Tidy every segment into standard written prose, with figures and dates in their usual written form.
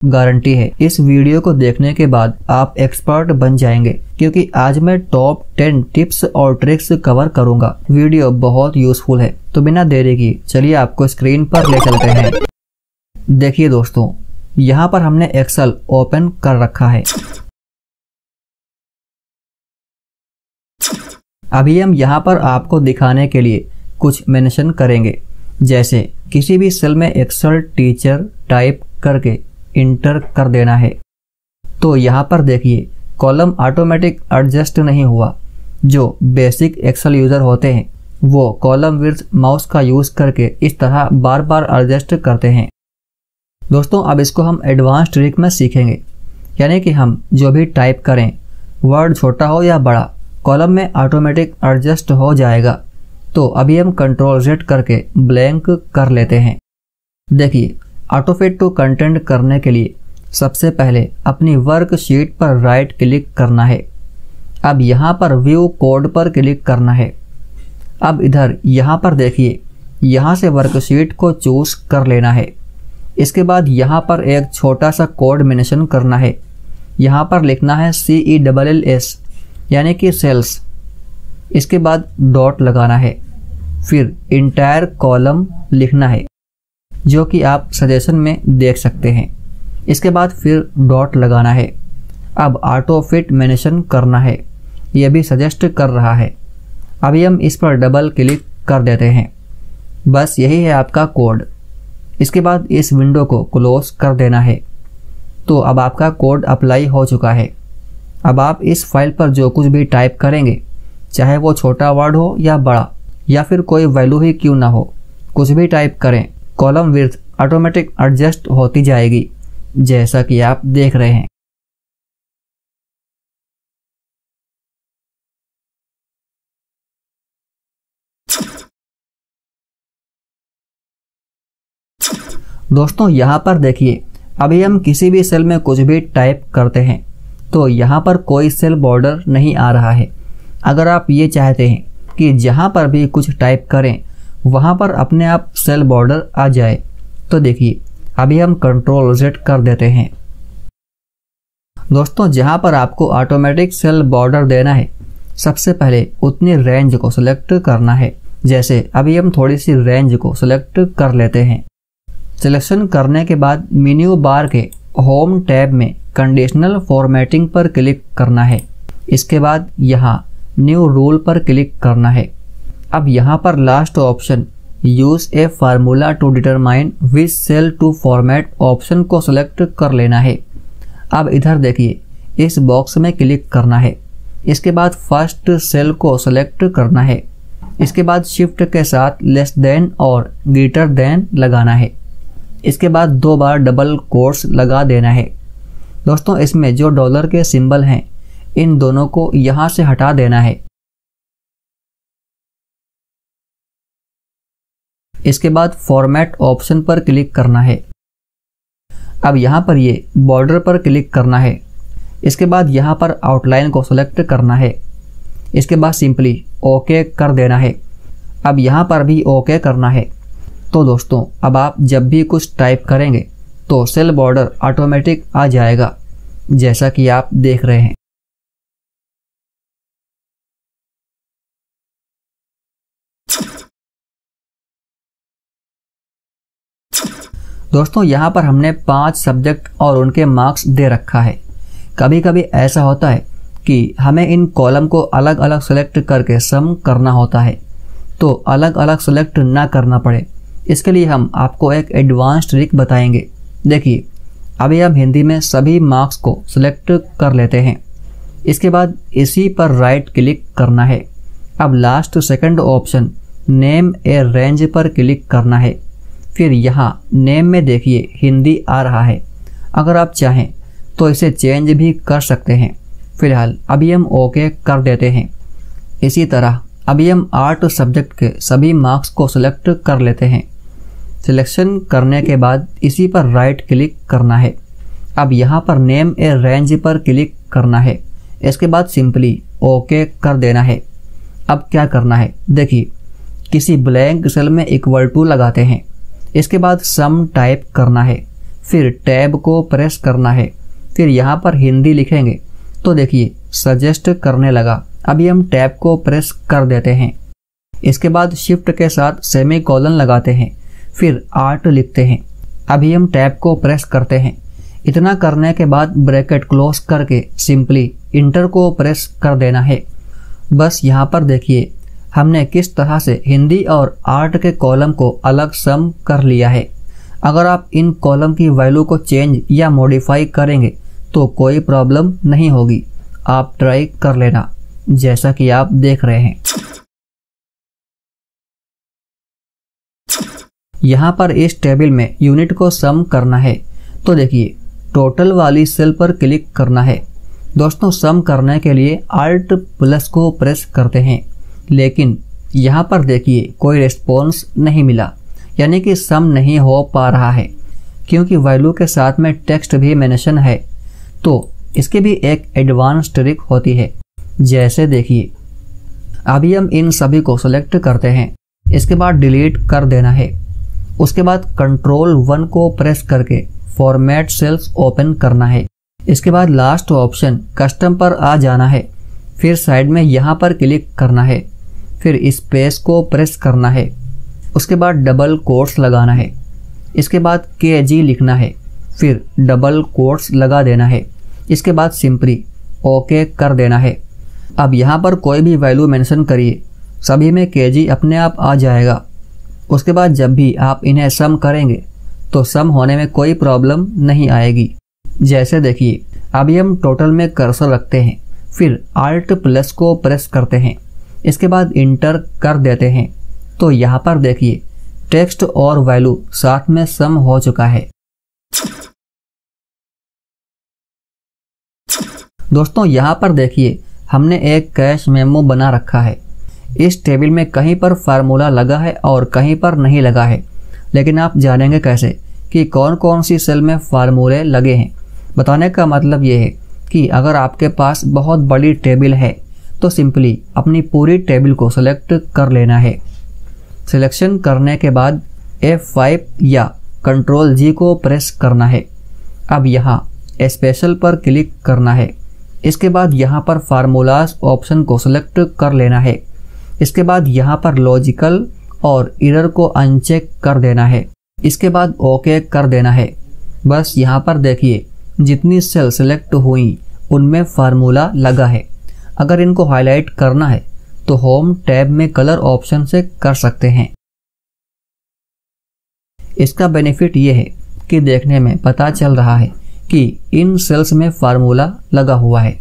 Guarantee है। इस video को देखने के बाद आप एक्सपर्ट बन जाएंगे, क्योंकि आज मैं टॉप 10 टिप्स और ट्रिक्स कवर करूंगा। वीडियो बहुत यूजफुल है, तो बिना देरी की चलिए आपको स्क्रीन पर ले चलते हैं। देखिए दोस्तों, यहाँ पर हमने एक्सेल ओपन कर रखा है। अभी हम यहाँ पर आपको दिखाने के लिए कुछ मेंशन करेंगे, जैसे किसी भी सेल में एक्सेल टीचर टाइप करके इंटर कर देना है। तो यहाँ पर देखिए कॉलम ऑटोमेटिक एडजस्ट नहीं हुआ। जो बेसिक एक्सेल यूजर होते हैं वो कॉलम विड्थ माउस का यूज करके इस तरह बार बार एडजस्ट करते हैं। दोस्तों, अब इसको हम एडवांस ट्रिक में सीखेंगे, यानी कि हम जो भी टाइप करें, वर्ड छोटा हो या बड़ा, कॉलम में ऑटोमेटिक एडजस्ट हो जाएगा। तो अभी हम कंट्रोल Z करके ब्लैंक कर लेते हैं। देखिए, ऑटो फिट टू कंटेंट करने के लिए सबसे पहले अपनी वर्कशीट पर राइट क्लिक करना है। अब यहाँ पर व्यू कोड पर क्लिक करना है। अब इधर यहाँ पर देखिए, यहाँ से वर्कशीट को चूज कर लेना है। इसके बाद यहाँ पर एक छोटा सा कोड मेंशन करना है। यहाँ पर लिखना है CELLS यानी कि सेल्स। इसके बाद डॉट लगाना है, फिर इंटायर कॉलम लिखना है, जो कि आप सजेशन में देख सकते हैं। इसके बाद फिर डॉट लगाना है। अब ऑटो फिट मेंशन करना है, यह भी सजेस्ट कर रहा है। अभी हम इस पर डबल क्लिक कर देते हैं। बस यही है आपका कोड। इसके बाद इस विंडो को क्लोज कर देना है। तो अब आपका कोड अप्लाई हो चुका है। अब आप इस फाइल पर जो कुछ भी टाइप करेंगे, चाहे वो छोटा वर्ड हो या बड़ा, या फिर कोई वैल्यू ही क्यों ना हो, कुछ भी टाइप करें, कॉलम विड्थ ऑटोमेटिक एडजस्ट होती जाएगी, जैसा कि आप देख रहे हैं। दोस्तों, यहाँ पर देखिए, अभी हम किसी भी सेल में कुछ भी टाइप करते हैं तो यहाँ पर कोई सेल बॉर्डर नहीं आ रहा है। अगर आप ये चाहते हैं कि जहाँ पर भी कुछ टाइप करें वहाँ पर अपने आप सेल बॉर्डर आ जाए, तो देखिए अभी हम कंट्रोल Z कर देते हैं। दोस्तों, जहाँ पर आपको ऑटोमेटिक सेल बॉर्डर देना है, सबसे पहले उतनी रेंज को सिलेक्ट करना है। जैसे अभी हम थोड़ी सी रेंज को सिलेक्ट कर लेते हैं। सिलेक्शन करने के बाद मेन्यू बार के होम टैब में कंडीशनल फॉर्मेटिंग पर क्लिक करना है। इसके बाद यहाँ न्यू रूल पर क्लिक करना है। अब यहाँ पर last option use a formula to determine which cell to format option को सिलेक्ट कर लेना है। अब इधर देखिए, इस बॉक्स में क्लिक करना है। इसके बाद फर्स्ट सेल को सिलेक्ट करना है। इसके बाद शिफ्ट के साथ लेस देन और ग्रेटर देन लगाना है। इसके बाद 2 बार डबल कोट्स लगा देना है। दोस्तों, इसमें जो डॉलर के सिंबल हैं, इन दोनों को यहाँ से हटा देना है। इसके बाद फॉर्मेट ऑप्शन पर क्लिक करना है। अब यहाँ पर ये बॉर्डर पर क्लिक करना है। इसके बाद यहाँ पर आउटलाइन को सिलेक्ट करना है। इसके बाद सिंपली ओके कर देना है। अब यहाँ पर भी ओके करना है। तो दोस्तों, अब आप जब भी कुछ टाइप करेंगे तो सेल बॉर्डर ऑटोमेटिक आ जाएगा, जैसा कि आप देख रहे हैं। दोस्तों, यहाँ पर हमने 5 सब्जेक्ट और उनके मार्क्स दे रखा है। कभी कभी ऐसा होता है कि हमें इन कॉलम को अलग अलग सेलेक्ट करके सम करना होता है, तो अलग अलग सेलेक्ट ना करना पड़े, इसके लिए हम आपको एक एडवांस ट्रिक बताएंगे। देखिए, अभी हम हिंदी में सभी मार्क्स को सिलेक्ट कर लेते हैं। इसके बाद इसी पर राइट क्लिक करना है। अब last second option name a range पर क्लिक करना है। फिर यहाँ नेम में देखिए हिंदी आ रहा है। अगर आप चाहें तो इसे चेंज भी कर सकते हैं। फिलहाल अभी हम ओके कर देते हैं। इसी तरह अभी हम आर्ट सब्जेक्ट के सभी मार्क्स को सिलेक्ट कर लेते हैं। सिलेक्शन करने के बाद इसी पर राइट क्लिक करना है। अब यहाँ पर नेम ए रेंज पर क्लिक करना है। इसके बाद सिंपली ओके कर देना है। अब क्या करना है, देखिए किसी ब्लैंक सेल में इक्वल टू लगाते हैं। इसके बाद सम टाइप करना है। फिर टैब को प्रेस करना है, फिर यहाँ पर हिंदी लिखेंगे तो देखिए सजेस्ट करने लगा। अभी हम टैब को प्रेस कर देते हैं। इसके बाद शिफ्ट के साथ सेमीकोलन लगाते हैं, फिर आर्ट लिखते हैं। अभी हम टैब को प्रेस करते हैं। इतना करने के बाद ब्रैकेट क्लोज करके सिंपली इंटर को प्रेस कर देना है। बस यहाँ पर देखिए हमने किस तरह से हिंदी और आर्ट के कॉलम को अलग सम कर लिया है। अगर आप इन कॉलम की वैल्यू को चेंज या मॉडिफाई करेंगे तो कोई प्रॉब्लम नहीं होगी। आप ट्राई कर लेना जैसा कि आप देख रहे हैं। यहाँ पर इस टेबल में यूनिट को सम करना है तो देखिए टोटल वाली सेल पर क्लिक करना है। दोस्तों सम करने के लिए Alt प्लस को प्रेस करते हैं, लेकिन यहाँ पर देखिए कोई रिस्पॉन्स नहीं मिला, यानी कि सम नहीं हो पा रहा है। क्योंकि वैल्यू के साथ में टेक्स्ट भी मेंशन है तो इसकी भी एक एडवांस ट्रिक होती है। जैसे देखिए अभी हम इन सभी को सेलेक्ट करते हैं, इसके बाद डिलीट कर देना है। उसके बाद Ctrl 1 को प्रेस करके फॉर्मेट सेल्स ओपन करना है। इसके बाद लास्ट ऑप्शन कस्टम पर आ जाना है, फिर साइड में यहाँ पर क्लिक करना है, फिर स्पेस को प्रेस करना है। उसके बाद डबल कोट्स लगाना है। इसके बाद KG लिखना है, फिर डबल कोट्स लगा देना है। इसके बाद सिंपली ओके कर देना है। अब यहाँ पर कोई भी वैल्यू मेंशन करिए, सभी में KG अपने आप आ जाएगा। उसके बाद जब भी आप इन्हें सम करेंगे तो सम होने में कोई प्रॉब्लम नहीं आएगी। जैसे देखिए अभी हम टोटल में कर्सर रखते हैं, फिर Alt प्लस को प्रेस करते हैं, इसके बाद इंटर कर देते हैं तो यहाँ पर देखिए टेक्स्ट और वैल्यू साथ में सम हो चुका है। दोस्तों यहाँ पर देखिए हमने एक कैश मेमो बना रखा है। इस टेबल में कहीं पर फार्मूला लगा है और कहीं पर नहीं लगा है, लेकिन आप जानेंगे कैसे कि कौन कौन सी सेल में फार्मूले लगे हैं। बताने का मतलब ये है कि अगर आपके पास बहुत बड़ी टेबल है तो सिंपली अपनी पूरी टेबल को सेलेक्ट कर लेना है। सिलेक्शन करने के बाद F5 या Ctrl G को प्रेस करना है। अब यहाँ स्पेशल पर क्लिक करना है। इसके बाद यहाँ पर फार्मूलाज ऑप्शन को सेलेक्ट कर लेना है। इसके बाद यहाँ पर लॉजिकल और एरर को अनचेक कर देना है। इसके बाद ओके कर देना है। बस यहाँ पर देखिए जितनी सेल सेलेक्ट हुई उनमें फार्मूला लगा है। अगर इनको हाईलाइट करना है तो होम टैब में कलर ऑप्शन से कर सकते हैं। इसका बेनिफिट ये है कि देखने में पता चल रहा है कि इन सेल्स में फार्मूला लगा हुआ है।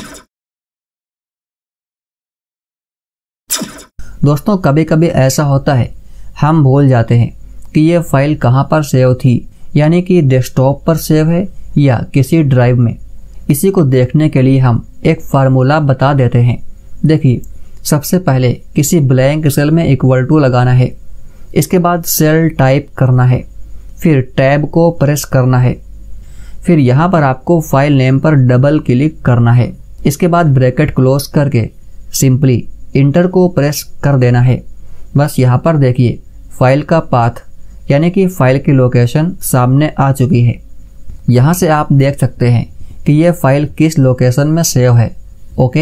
दोस्तों कभी कभी ऐसा होता है हम भूल जाते हैं कि ये फाइल कहाँ पर सेव थी, यानी कि डेस्कटॉप पर सेव है या किसी ड्राइव में। इसी को देखने के लिए हम एक फार्मूला बता देते हैं। देखिए सबसे पहले किसी ब्लैंक सेल में == लगाना है। इसके बाद सेल टाइप करना है, फिर टैब को प्रेस करना है, फिर यहाँ पर आपको फाइल नेम पर डबल क्लिक करना है। इसके बाद ब्रैकेट क्लोज करके सिंपली इंटर को प्रेस कर देना है। बस यहाँ पर देखिए फाइल का पाथ यानी कि फाइल की लोकेशन सामने आ चुकी है। यहाँ से आप देख सकते हैं कि ये फाइल किस लोकेशन में सेव है। ओके,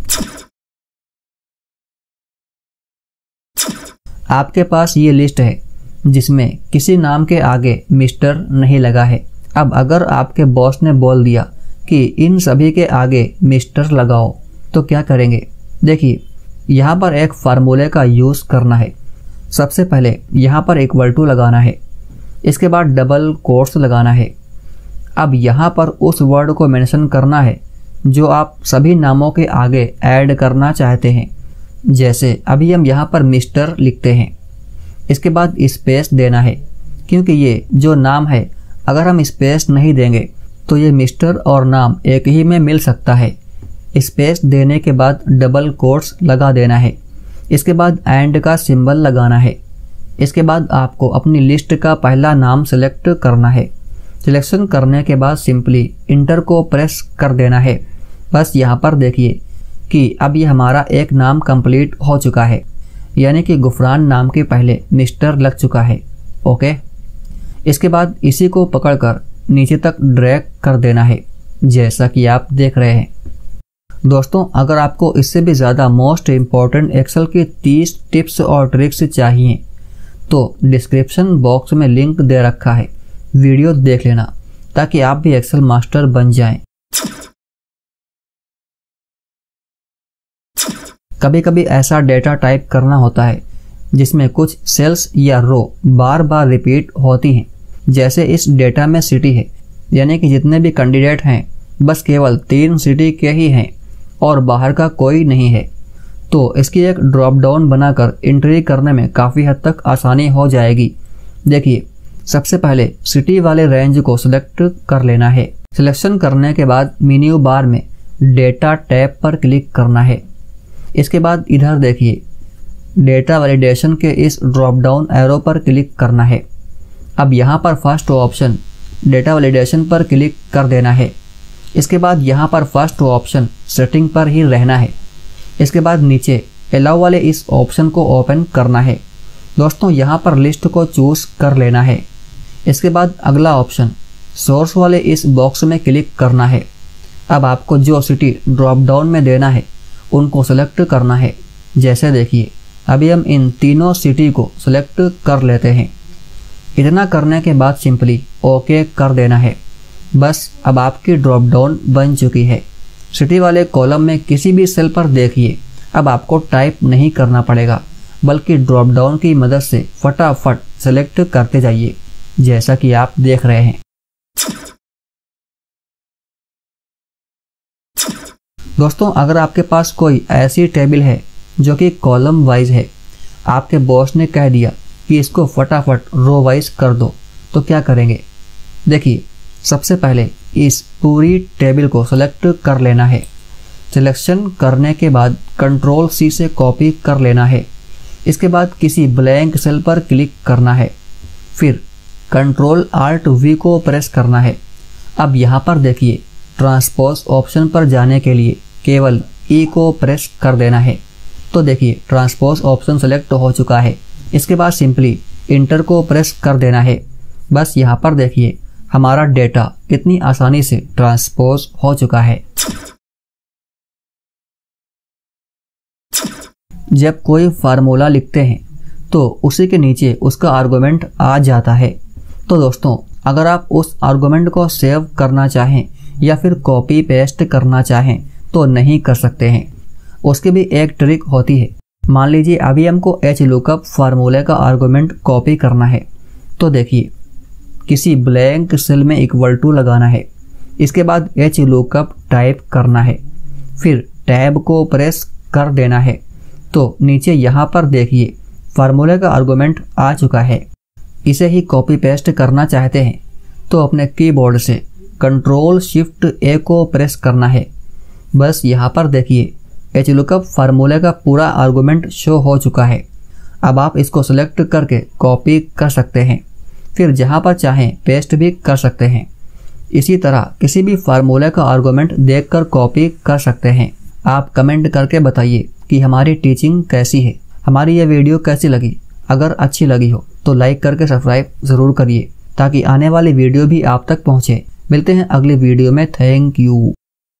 आपके पास ये लिस्ट है जिसमें किसी नाम के आगे मिस्टर नहीं लगा है। अब अगर आपके बॉस ने बोल दिया कि इन सभी के आगे मिस्टर लगाओ तो क्या करेंगे? देखिए यहाँ पर एक फार्मूले का यूज़ करना है। सबसे पहले यहाँ पर == लगाना है, इसके बाद डबल कोट्स लगाना है। अब यहाँ पर उस वर्ड को मेंशन करना है जो आप सभी नामों के आगे ऐड करना चाहते हैं। जैसे अभी हम यहाँ पर मिस्टर लिखते हैं, इसके बाद स्पेस देना है, क्योंकि ये जो नाम है अगर हम स्पेस नहीं देंगे तो ये मिस्टर और नाम एक ही में मिल सकता है। स्पेस देने के बाद डबल कोट्स लगा देना है। इसके बाद एंड का सिंबल लगाना है। इसके बाद आपको अपनी लिस्ट का पहला नाम सेलेक्ट करना है। सिलेक्शन करने के बाद सिंपली इंटर को प्रेस कर देना है। बस यहाँ पर देखिए कि अब ये हमारा एक नाम कंप्लीट हो चुका है, यानी कि गुफरान नाम के पहले मिस्टर लग चुका है। ओके, इसके बाद इसी को पकड़कर नीचे तक ड्रैग कर देना है, जैसा कि आप देख रहे हैं। दोस्तों, अगर आपको इससे भी ज़्यादा मोस्ट इम्पॉर्टेंट एक्सेल की 30 टिप्स और ट्रिक्स चाहिए तो डिस्क्रिप्शन बॉक्स में लिंक दे रखा है, वीडियो देख लेना ताकि आप भी एक्सेल मास्टर बन जाएं। कभी कभी ऐसा डेटा टाइप करना होता है जिसमें कुछ सेल्स या रो बार बार रिपीट होती हैं। जैसे इस डेटा में सिटी है, यानी कि जितने भी कैंडिडेट हैं बस केवल 3 सिटी के ही हैं और बाहर का कोई नहीं है। तो इसकी एक ड्रॉप डाउन बनाकर एंट्री करने में काफ़ी हद तक आसानी हो जाएगी। देखिए, सबसे पहले सिटी वाले रेंज को सिलेक्ट कर लेना है। सिलेक्शन करने के बाद मेन्यू बार में डेटा टैब पर क्लिक करना है। इसके बाद इधर देखिए, डेटा वैलिडेशन के इस ड्रॉप डाउन एरो पर क्लिक करना है। अब यहाँ पर फर्स्ट ऑप्शन डेटा वैलिडेशन पर क्लिक कर देना है। इसके बाद यहाँ पर फर्स्ट ऑप्शन सेटिंग पर ही रहना है। इसके बाद नीचे अलाउ वाले इस ऑप्शन को ओपन करना है। दोस्तों, यहाँ पर लिस्ट को चूज कर लेना है। इसके बाद अगला ऑप्शन सोर्स वाले इस बॉक्स में क्लिक करना है। अब आपको जो सिटी ड्रॉप डाउन में देना है उनको सेलेक्ट करना है। जैसे देखिए, अभी हम इन तीनों सिटी को सिलेक्ट कर लेते हैं। इतना करने के बाद सिंपली ओके कर देना है। बस अब आपकी ड्रॉप डाउन बन चुकी है। सिटी वाले कॉलम में किसी भी सेल पर देखिए, अब आपको टाइप नहीं करना पड़ेगा, बल्कि ड्रॉप डाउन की मदद से फटाफट सेलेक्ट करते जाइए, जैसा कि आप देख रहे हैं। दोस्तों, अगर आपके पास कोई ऐसी टेबल है जो कि कॉलम वाइज है, आपके बॉस ने कह दिया कि इसको फटाफट रो वाइज कर दो, तो क्या करेंगे? देखिए, सबसे पहले इस पूरी टेबल को सेलेक्ट कर लेना है। सिलेक्शन करने के बाद कंट्रोल C से कॉपी कर लेना है। इसके बाद किसी ब्लैंक सेल पर क्लिक करना है, फिर कंट्रोल Alt V को प्रेस करना है। अब यहाँ पर देखिए, ट्रांसपोज ऑप्शन पर जाने के लिए केवल E को प्रेस कर देना है। तो देखिए, ट्रांसपोज ऑप्शन सेलेक्ट हो चुका है। इसके बाद सिंपली इंटर को प्रेस कर देना है। बस यहाँ पर देखिए, हमारा डेटा कितनी आसानी से ट्रांसपोज हो चुका है। जब कोई फार्मूला लिखते हैं तो उसी के नीचे उसका आर्गुमेंट आ जाता है। तो दोस्तों, अगर आप उस आर्गुमेंट को सेव करना चाहें या फिर कॉपी पेस्ट करना चाहें तो नहीं कर सकते हैं। उसकी भी एक ट्रिक होती है। मान लीजिए अभी हमको HLOOKUP फार्मूले का आर्गुमेंट कॉपी करना है। तो देखिए, किसी ब्लैंक सेल में == लगाना है। इसके बाद HLOOKUP टाइप करना है, फिर टैब को प्रेस कर देना है। तो नीचे यहाँ पर देखिए, फार्मूले का आर्गुमेंट आ चुका है। इसे ही कॉपी पेस्ट करना चाहते हैं तो अपने कीबोर्ड से कंट्रोल शिफ्ट A को प्रेस करना है। बस यहाँ पर देखिए, HLOOKUP फार्मूले का पूरा आर्गुमेंट शो हो चुका है। अब आप इसको सिलेक्ट करके कॉपी कर सकते हैं, फिर जहाँ पर चाहें पेस्ट भी कर सकते हैं। इसी तरह किसी भी फार्मूले का आर्गुमेंट देखकर कॉपी कर सकते हैं। आप कमेंट करके बताइए कि हमारी टीचिंग कैसी है, हमारी ये वीडियो कैसी लगी। अगर अच्छी लगी हो तो लाइक करके सब्सक्राइब ज़रूर करिए ताकि आने वाली वीडियो भी आप तक पहुँचे। मिलते हैं अगली वीडियो में। Thank you.